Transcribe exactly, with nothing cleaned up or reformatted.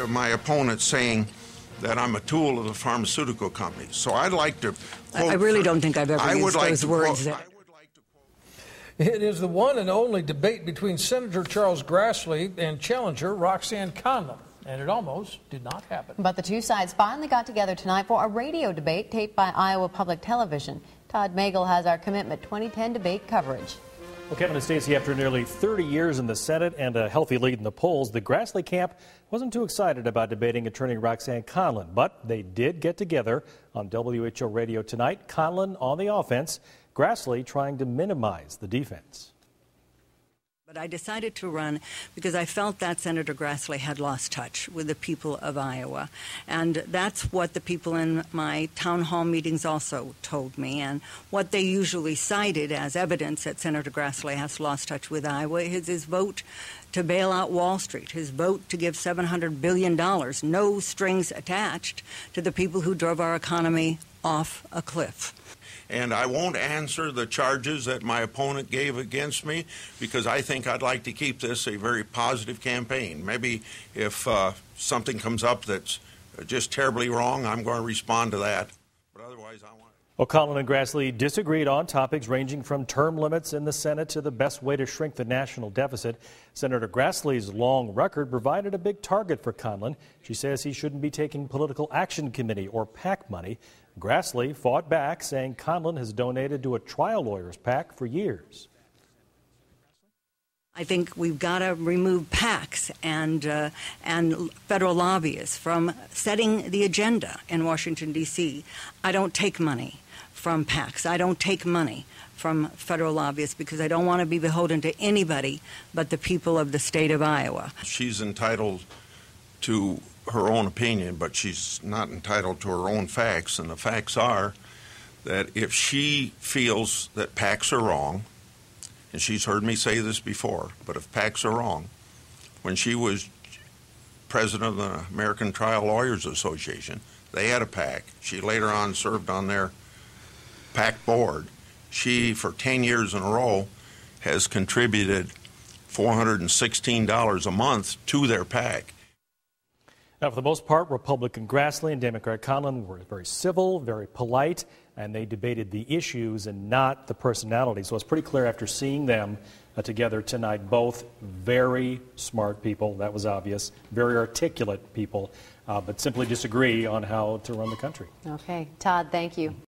of my opponent saying that I'm a tool of the pharmaceutical companies. So I'd like to quote... I really don't think I've ever I used would like those to words. Quote, that... It is the one and only debate between Senator Charles Grassley and challenger Roxanne Conlin, and it almost did not happen. But the two sides finally got together tonight for a radio debate taped by Iowa Public Television. Todd Magel has our Commitment twenty ten debate coverage. Well, Kevin and Stacey, after nearly thirty years in the Senate and a healthy lead in the polls, the Grassley camp wasn't too excited about debating attorney Roxanne Conlin, but they did get together on W H O Radio tonight. Conlin on the offense, Grassley trying to minimize the defense. But I decided to run because I felt that Senator Grassley had lost touch with the people of Iowa. And that's what the people in my town hall meetings also told me. And what they usually cited as evidence that Senator Grassley has lost touch with Iowa is his vote to bail out Wall Street, his vote to give seven hundred billion dollars, no strings attached, to the people who drove our economy off a cliff. And I won't answer the charges that my opponent gave against me because I think I'd like to keep this a very positive campaign. Maybe if uh, something comes up that's just terribly wrong, I'm going to respond to that. But otherwise, I want... Well, Conlin and Grassley disagreed on topics ranging from term limits in the Senate to the best way to shrink the national deficit. Senator Grassley's long record provided a big target for Conlin. She says he shouldn't be taking political action committee or PAC money. Grassley fought back, saying Conlin has donated to a trial lawyer's PAC for years. I think we've got to remove PACs and uh, and federal lobbyists from setting the agenda in Washington, D C I don't take money from PACs. I don't take money from federal lobbyists because I don't want to be beholden to anybody but the people of the state of Iowa. She's entitled to her own opinion, but she's not entitled to her own facts. And the facts are that if she feels that PACs are wrong, and she's heard me say this before, but if PACs are wrong, when she was president of the American Trial Lawyers Association, they had a PAC. She later on served on their PAC board. She, for ten years in a row, has contributed four hundred sixteen dollars a month to their PAC. Now, for the most part, Republican Grassley and Democrat Conlin were very civil, very polite, and they debated the issues and not the personalities. So it's pretty clear after seeing them uh, together tonight, both very smart people, that was obvious, very articulate people, uh, but simply disagree on how to run the country. Okay. Todd, thank you.